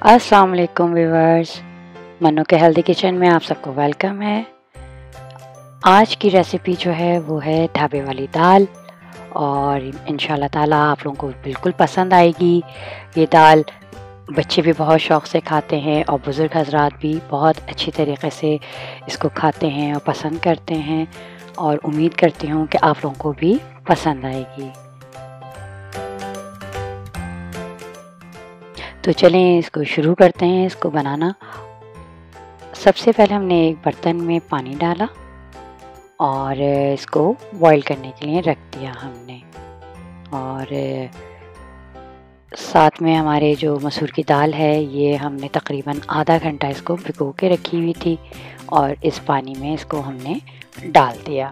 अस्सलाम वालेकुम व्यूअर्स, मन्नू के हेल्दी किचन में आप सबको वेलकम है। आज की रेसिपी जो है वो है ढाबे वाली दाल और इंशाल्लाह ताला आप लोगों को बिल्कुल पसंद आएगी। ये दाल बच्चे भी बहुत शौक़ से खाते हैं और बुज़ुर्ग हज़रात भी बहुत अच्छी तरीक़े से इसको खाते हैं और पसंद करते हैं और उम्मीद करती हूँ कि आप लोगों को भी पसंद आएगी। तो चलें इसको शुरू करते हैं इसको बनाना। सबसे पहले हमने एक बर्तन में पानी डाला और इसको बॉईल करने के लिए रख दिया हमने। और साथ में हमारे जो मसूर की दाल है ये हमने तकरीबन आधा घंटा इसको भिगो के रखी हुई थी और इस पानी में इसको हमने डाल दिया।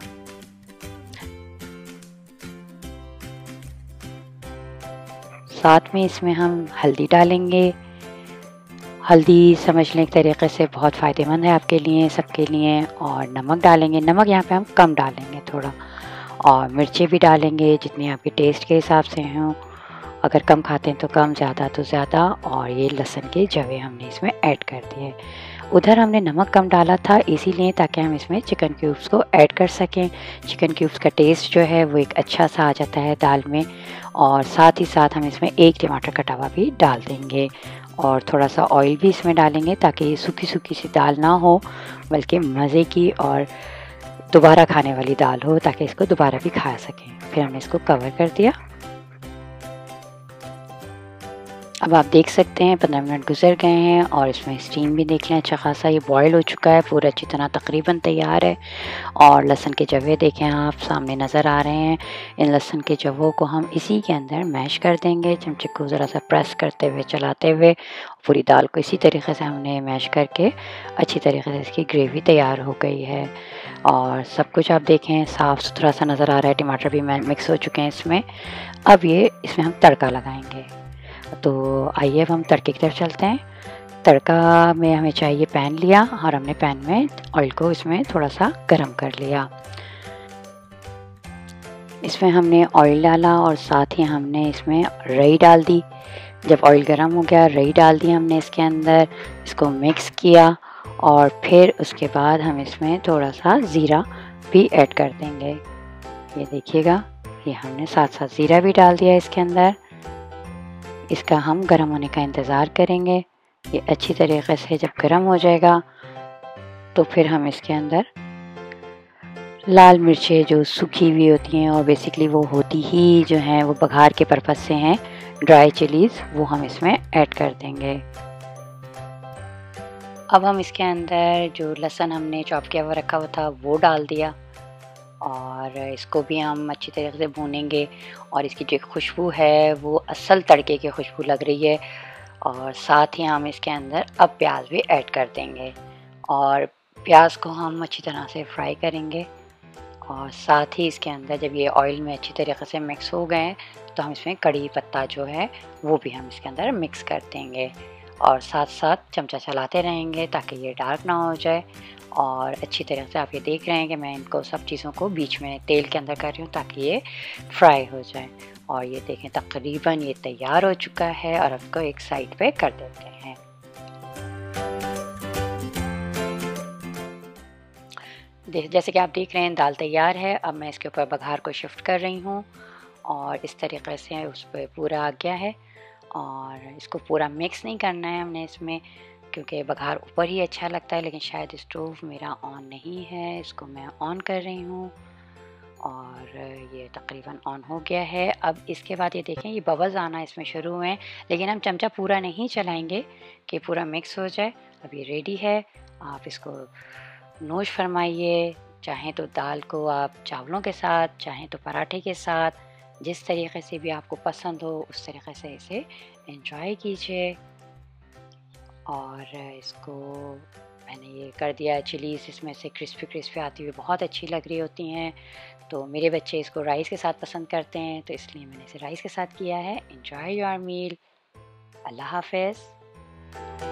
साथ में इसमें हम हल्दी डालेंगे। हल्दी समझ लें एक तरीक़े से बहुत फ़ायदेमंद है आपके लिए, सबके लिए। और नमक डालेंगे, नमक यहाँ पे हम कम डालेंगे थोड़ा, और मिर्चें भी डालेंगे जितनी आपके टेस्ट के हिसाब से हों। अगर कम खाते हैं तो कम, ज़्यादा तो ज़्यादा। और ये लहसुन के जवे हमने इसमें ऐड कर दिए। उधर हमने नमक कम डाला था इसीलिए ताकि हम इसमें चिकन क्यूब्स को ऐड कर सकें। चिकन क्यूब्स का टेस्ट जो है वो एक अच्छा सा आ जाता है दाल में। और साथ ही साथ हम इसमें एक टमाटर कटा हुआ भी डाल देंगे और थोड़ा सा ऑयल भी इसमें डालेंगे ताकि ये सूखी सूखी सी दाल ना हो बल्कि मज़े की और दोबारा खाने वाली दाल हो, ताकि इसको दोबारा भी खा सकें। फिर हमने इसको कवर कर दिया। अब आप देख सकते हैं 15 मिनट गुजर गए हैं और इसमें स्टीम भी देख लें अच्छा खासा ये बॉयल हो चुका है, पूरा अच्छी तरह तकरीबन तैयार है। और लहसुन के जवे देखें आप सामने नज़र आ रहे हैं। इन लहसुन के जवों को हम इसी के अंदर मैश कर देंगे, चमचे को ज़रा सा प्रेस करते हुए चलाते हुए। पूरी दाल को इसी तरीके से हमने मैश करके अच्छी तरीके से इसकी ग्रेवी तैयार हो गई है। और सब कुछ आप देखें साफ़ सुथरा सा नज़र आ रहा है, टमाटर भी मिक्स हो चुके हैं इसमें। अब ये इसमें हम तड़का लगाएंगे। तो आइए अब हम तड़के की तरफ चलते हैं। तड़का में हमें चाहिए पैन लिया और हमने पैन में ऑयल को इसमें थोड़ा सा गरम कर लिया। इसमें हमने ऑयल डाला और साथ ही हमने इसमें रई डाल दी। जब ऑयल गरम हो गया रई डाल दी हमने इसके अंदर, इसको मिक्स किया और फिर उसके बाद हम इसमें थोड़ा सा ज़ीरा भी ऐड कर देंगे। ये देखिएगा, ये हमने साथ साथ ज़ीरा भी डाल दिया इसके अंदर। इसका हम गर्म होने का इंतज़ार करेंगे। ये अच्छी तरीक़े से जब गर्म हो जाएगा तो फिर हम इसके अंदर लाल मिर्चें जो सूखी हुई होती हैं और बेसिकली वो होती ही जो हैं वो बघार के पर्पज़ से हैं, ड्राई चिलीज़, वो हम इसमें ऐड कर देंगे। अब हम इसके अंदर जो लहसुन हमने चॉप किया हुआ रखा हुआ था वो डाल दिया और इसको भी हम अच्छी तरीके से भूनेंगे। और इसकी जो खुशबू है वो असल तड़के की खुशबू लग रही है। और साथ ही हम इसके अंदर अब प्याज भी ऐड कर देंगे और प्याज को हम अच्छी तरह से फ्राई करेंगे। और साथ ही इसके अंदर जब ये ऑयल में अच्छी तरीके से मिक्स हो गए तो हम इसमें कड़ी पत्ता जो है वो भी हम इसके अंदर मिक्स कर देंगे और साथ साथ चमचा चलाते रहेंगे ताकि ये डार्क ना हो जाए। और अच्छी तरह से आप ये देख रहे हैं कि मैं इनको सब चीज़ों को बीच में तेल के अंदर कर रही हूँ ताकि ये फ्राई हो जाए। और ये देखें तकरीबन ये तैयार हो चुका है और इसको एक साइड पे कर देते हैं। जैसे कि आप देख रहे हैं दाल तैयार है। अब मैं इसके ऊपर बघार को शिफ्ट कर रही हूँ और इस तरीके से उस पर पूरा आ गया है। और इसको पूरा मिक्स नहीं करना है हमने इसमें, क्योंकि बघार ऊपर ही अच्छा लगता है। लेकिन शायद स्टोव मेरा ऑन नहीं है, इसको मैं ऑन कर रही हूँ और ये तकरीबन ऑन हो गया है। अब इसके बाद ये देखें ये बबल्स आना इसमें शुरू हुए हैं, लेकिन हम चमचा पूरा नहीं चलाएंगे कि पूरा मिक्स हो जाए। अब ये रेडी है, आप इसको नोश फरमाइए। चाहें तो दाल को आप चावलों के साथ, चाहें तो पराठे के साथ, जिस तरीके से भी आपको पसंद हो उस तरीके से इसे एंजॉय कीजिए। और इसको मैंने ये कर दिया, चिलीज़ इसमें से क्रिस्पी क्रिस्पी आती हुई बहुत अच्छी लग रही होती हैं। तो मेरे बच्चे इसको राइस के साथ पसंद करते हैं तो इसलिए मैंने इसे राइस के साथ किया है। Enjoy your meal. अल्लाह हाफ़िज़।